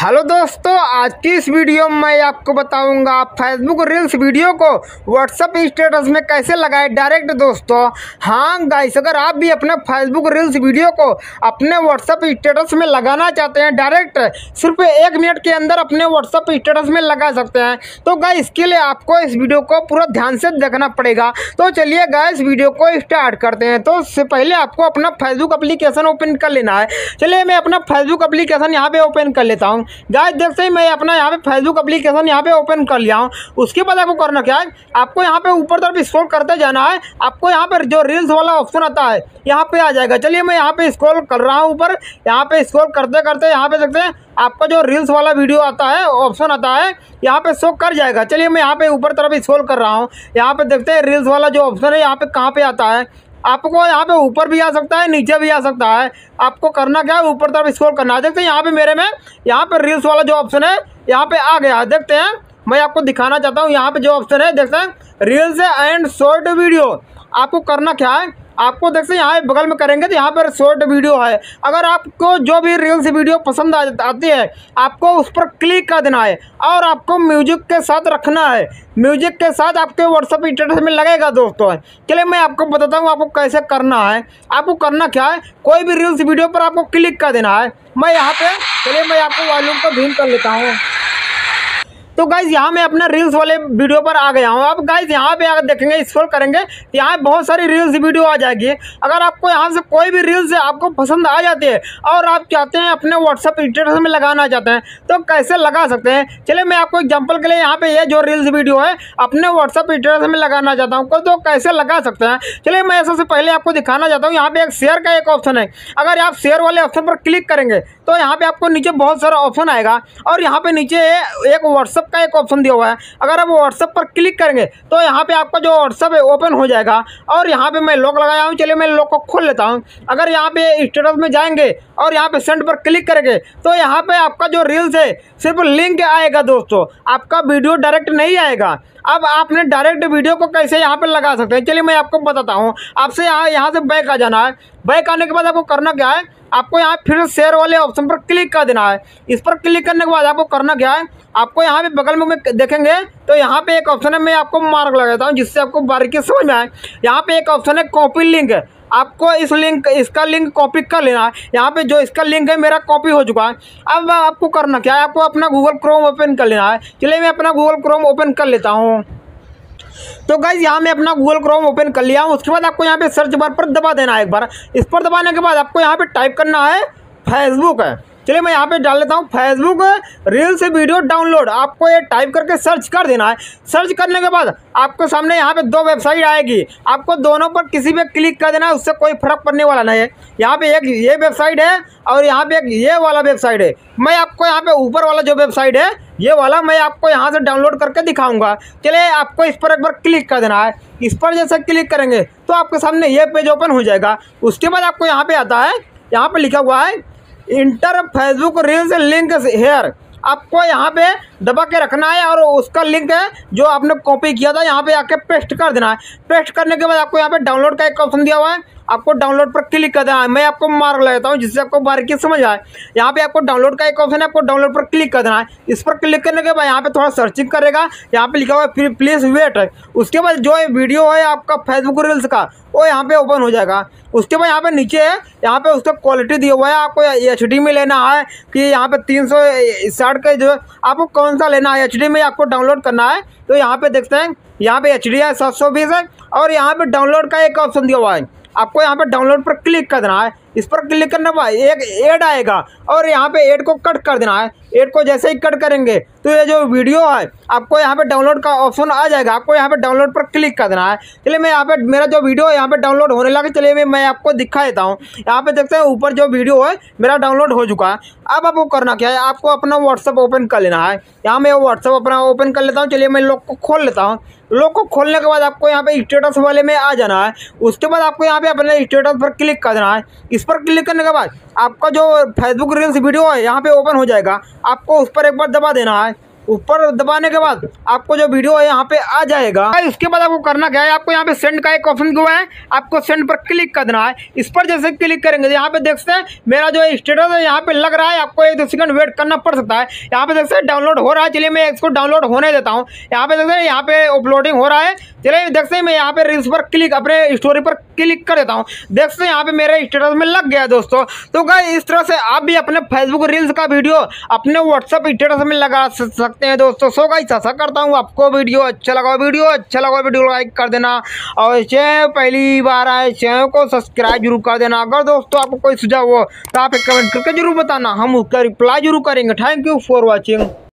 Hello दोस्तों, आज की इस वीडियो में मैं आपको बताऊंगा आप फेसबुक रील्स वीडियो को व्हाट्सएप स्टेटस में कैसे लगाएं डायरेक्ट। दोस्तों हाँ गाइस, अगर आप भी अपने फेसबुक रील्स वीडियो को अपने व्हाट्सएप स्टेटस में लगाना चाहते हैं डायरेक्ट, सिर्फ 1 मिनट के अंदर अपने व्हाट्सएप स्टेटस में लगा सकते हैं। तो गाइस इसके लिए आपको इस वीडियो को पूरा ध्यान से देखना पड़ेगा। तो चलिए गाइस वीडियो को स्टार्ट करते हैं। तो उससे पहले आपको अपना फेसबुक एप्लीकेशन ओपन कर लेना है। चलिए मैं अपना फेसबुक एप्लीकेशन यहाँ पे ओपन कर लेता हूँ। गाइस देखते ही मैं अपना यहाँ पे फेसबुक एप्लीकेशन यहाँ पे ओपन कर लिया हूँ। उसके बाद आपको करना क्या है, आपको यहाँ पे ऊपर तरफ स्क्रॉल करते जाना है। आपको यहाँ पर जो रील्स वाला ऑप्शन आता है यहाँ पे आ जाएगा। चलिए मैं यहाँ पे स्क्रॉल कर रहा हूँ ऊपर। यहाँ पे स्क्रॉल करते करते यहाँ पे देखते हैं आपका जो रील्स वाला वीडियो आता है ऑप्शन आता है यहाँ पे शो कर जाएगा। चलिए मैं यहाँ पे ऊपर तरफ स्क्रॉल कर रहा हूँ। यहाँ पे देखते हैं रील्स वाला जो ऑप्शन है यहाँ पे कहाँ पे आता है। आपको यहाँ पे ऊपर भी आ सकता है, नीचे भी आ सकता है। आपको करना क्या है, ऊपर तरफ स्क्रॉल करना है। देखते हैं यहाँ पे मेरे में यहाँ पे रील्स वाला जो ऑप्शन है यहाँ पे आ गया है। देखते हैं मैं आपको दिखाना चाहता हूँ। यहाँ पे जो ऑप्शन है देखते हैं रील्स एंड शॉर्ट वीडियो। आपको करना क्या है, आपको देखते हैं यहाँ बगल में करेंगे तो यहाँ पर शॉर्ट वीडियो है। अगर आपको जो भी रील्स वीडियो पसंद आती है आपको उस पर क्लिक कर देना है और आपको म्यूजिक के साथ रखना है। म्यूजिक के साथ आपके व्हाट्सएप स्टेटस में लगेगा। दोस्तों चलिए मैं आपको बताता हूँ आपको कैसे करना है। आपको करना क्या है, कोई भी रील्स वीडियो पर आपको क्लिक कर देना है। मैं यहाँ पे चलिए मैं आपको वॉल्यूम को धीम कर लेता हूँ। तो गाइज यहाँ मैं अपने रील्स वाले वीडियो पर आ गया हूँ। अब गाइज यहाँ पे अगर देखेंगे स्क्रॉल करेंगे यहाँ बहुत सारी रील्स वीडियो आ जाएगी। अगर आपको यहाँ से कोई भी रील्स आपको पसंद आ जाती है और आप चाहते हैं अपने व्हाट्सएप स्टेटस में लगाना चाहते हैं तो कैसे लगा सकते हैं। चलिए मैं आपको एग्जांपल के लिए यहाँ पे ये जो रील्स वीडियो है अपने व्हाट्सएप स्टेटस में लगाना चाहता हूँ तो कैसे लगा सकते हैं। चलिए मैं सबसे पहले आपको दिखाना चाहता हूँ। यहाँ पे एक शेयर का एक ऑप्शन है। अगर आप शेयर वाले ऑप्शन पर क्लिक करेंगे तो यहाँ पे आपको नीचे बहुत सारा ऑप्शन आएगा और यहाँ पे नीचे एक व्हाट्सएप का एक ऑप्शन दिया हुआ है। अगर आप व्हाट्सएप पर क्लिक करेंगे तो यहाँ पे आपका जो व्हाट्सएप है ओपन हो जाएगा और यहाँ पे मैं लॉक लगाया हूँ। चलिए मैं लॉक को खोल लेता हूँ। अगर यहाँ पे स्टेटस में जाएंगे और यहाँ पे सेंड पर क्लिक करेंगे तो यहाँ पे आपका जो रील्स है सिर्फ लिंक आएगा। दोस्तों आपका वीडियो डायरेक्ट नहीं आएगा। अब आपने डायरेक्ट वीडियो को कैसे यहाँ पे लगा सकते हैं, चलिए मैं आपको बताता हूँ। आपसे यहाँ से बैक आ जाना है। बैक आने के बाद आपको करना क्या है, आपको यहाँ फिर शेयर वाले ऑप्शन पर क्लिक कर देना है। इस पर क्लिक करने के बाद आपको करना क्या है, आपको यहाँ पे बगल में देखेंगे तो यहाँ पे एक ऑप्शन है। मैं आपको मार्क लगाता हूँ जिससे आपको बारीकी समझ में आए। यहाँ पे एक ऑप्शन है कॉपी लिंक। आपको इसका लिंक कॉपी कर लेना है। यहाँ पे जो इसका लिंक है मेरा कॉपी हो चुका है। अब आपको करना क्या है, आपको अपना गूगल क्रोम ओपन कर लेना है। चलिए मैं अपना गूगल क्रोम ओपन कर लेता हूँ। तो गाइज यहाँ मैं अपना गूगल क्रोम ओपन कर लिया हूँ। उसके बाद आपको यहाँ पे सर्च बार पर दबा देना है एक बार। इस पर दबाने के बाद आपको यहाँ पे टाइप करना है फेसबुक है। चलिए मैं यहाँ पे डाल लेता हूँ फेसबुक रील्स वीडियो डाउनलोड। आपको ये टाइप करके सर्च कर देना है। सर्च करने के बाद आपको सामने यहाँ पे 2 वेबसाइट आएगी। आपको दोनों पर किसी पे क्लिक कर देना है, उससे कोई फर्क पड़ने वाला नहीं है। यहाँ पे एक ये वेबसाइट है और यहाँ पे एक ये वाला वेबसाइट है। मैं आपको यहाँ पे ऊपर वाला जो वेबसाइट है ये वाला मैं आपको यहाँ से डाउनलोड करके दिखाऊंगा। चलिए आपको इस पर एक बार क्लिक कर देना है। इस पर जैसे क्लिक करेंगे तो आपके सामने ये पेज ओपन हो जाएगा। उसके बाद आपको यहाँ पे आता है, यहाँ पे लिखा हुआ है enter Facebook reels link here. आपको यहाँ पे दबा के रखना है और उसका लिंक है जो आपने कॉपी किया था यहाँ पे आके पेस्ट कर देना है। पेस्ट करने के बाद आपको यहाँ पे डाउनलोड का एक ऑप्शन दिया हुआ है। आपको डाउनलोड पर क्लिक कर देना है। मैं आपको मार्क लगाता हूँ जिससे आपको बारीकी समझ आए। यहाँ पे आपको डाउनलोड का एक ऑप्शन है, आपको डाउनलोड पर क्लिक कर देना है। इस पर क्लिक करने के बाद यहाँ पे थोड़ा सर्चिंग करेगा। यहाँ पे लिखा हुआ है प्लीज वेट है। उसके बाद जो वीडियो है आपका फेसबुक रील्स का वो यहाँ पे ओपन हो जाएगा। उसके बाद यहाँ पे नीचे है, यहाँ पे उसका क्वालिटी दिया हुआ है। आपको HD में लेना है कि यहाँ पे 360 का जो आपको कौन सा लेना है। HD में आपको डाउनलोड करना है तो यहाँ पे देखते हैं यहाँ पे HD है 720 है और यहाँ पे डाउनलोड का एक ऑप्शन दिया हुआ है। आपको यहाँ पे डाउनलोड पर क्लिक कर देना है। इस पर क्लिक करने के बाद एक ऐड आएगा और यहाँ पे ऐड को कट कर देना है। ऐड को जैसे ही कट करेंगे तो ये जो वीडियो है आपको यहाँ पे डाउनलोड का ऑप्शन आ जाएगा। आपको यहाँ पे डाउनलोड पर क्लिक कर देना है। चलिए मैं यहाँ पे मेरा जो वीडियो है यहाँ पे डाउनलोड होने लगा। चलिए मैं आपको दिखा देता हूँ। यहाँ पे देखते हैं ऊपर जो वीडियो है मेरा डाउनलोड हो चुका है। अब आपको करना क्या है, आपको अपना व्हाट्सएप ओपन कर लेना है। यहाँ मैं व्हाट्सएप अपना ओपन कर लेता हूँ। चलिए मैं लॉक को खोल लेता हूँ। लॉक को खोलने के बाद आपको यहाँ पे स्टेटस वाले में आ जाना है। उसके बाद आपको यहाँ पे अपने स्टेटस पर क्लिक कर देना है। इस पर क्लिक करने के बाद आपका जो फेसबुक रील्स वीडियो है यहाँ पे ओपन हो जाएगा। आपको उस पर एक बार दबा देना है। ऊपर दबाने के बाद आपको जो वीडियो है यहाँ पे आ जाएगा। उसके बाद आपको करना क्या है, आपको यहाँ पे सेंड का एक ऑप्शन हुआ है, आपको सेंड पर क्लिक कर देना है। इस पर जैसे क्लिक करेंगे यहाँ पे देख सकते हैं मेरा जो स्टेटस है यहाँ पे लग रहा है। आपको 1-2 सेकंड वेट करना पड़ सकता है। यहाँ पे देख सकते हैं डाउनलोड हो रहा है। चलिए मैं इसको डाउनलोड होने देता हूँ। यहाँ पे देख सकते हैं यहाँ पे अपलोडिंग हो रहा है। चलिए देख सकते हैं मैं यहाँ पे रील्स पर क्लिक, अपने स्टोरी पर क्लिक कर देता हूँ। देख सकते हैं यहाँ पे मेरे स्टेटस में लग गया दोस्तों। तो गाइस इस तरह से आप भी अपने फेसबुक रील्स का वीडियो अपने व्हाट्सएप स्टेटस में लगा सकते हैं दोस्तों। सो गाइस आशा करता हूँ आपको वीडियो अच्छा लगा। वीडियो लाइक कर देना और चैनल पहली बार आए चैनल को सब्सक्राइब जरूर कर देना। अगर दोस्तों आपको कोई सुझाव हो तो आप कमेंट करके जरूर बताना, हम उसका रिप्लाई जरूर करेंगे। Thank you for watching.